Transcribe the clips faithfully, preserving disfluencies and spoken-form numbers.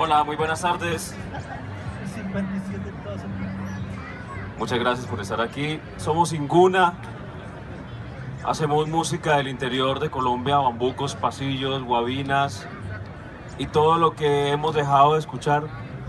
Hola, muy buenas tardes. Muchas gracias por estar aquí. Somos Inguna. Hacemos música del interior de Colombia, bambucos, pasillos, guabinas y todo lo que hemos dejado de escuchar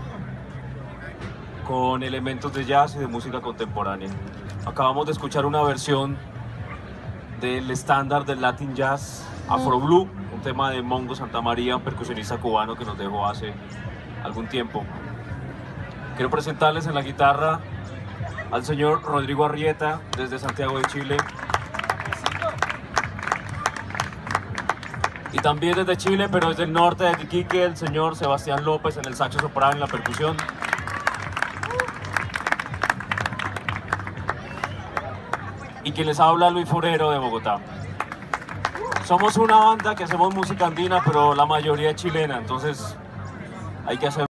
con elementos de jazz y de música contemporánea. Acabamos de escuchar una versión del estándar del Latin Jazz, Afro Blue, un tema de Mongo Santamaría, un percusionista cubano que nos dejó hace algún tiempo. Quiero presentarles en la guitarra al señor Rodrigo Arrieta, desde Santiago de Chile. Y también desde Chile, pero desde el norte de Iquique, el señor Sebastián López en el saxo soprano y la percusión. Y quien les habla, Luis Forero, de Bogotá. Somos una banda que hacemos música andina, pero la mayoría es chilena, entonces hay que hacer